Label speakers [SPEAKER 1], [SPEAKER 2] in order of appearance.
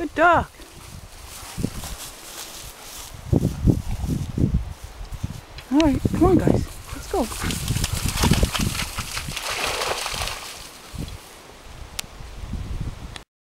[SPEAKER 1] Good dog. All right, come on guys, let's go.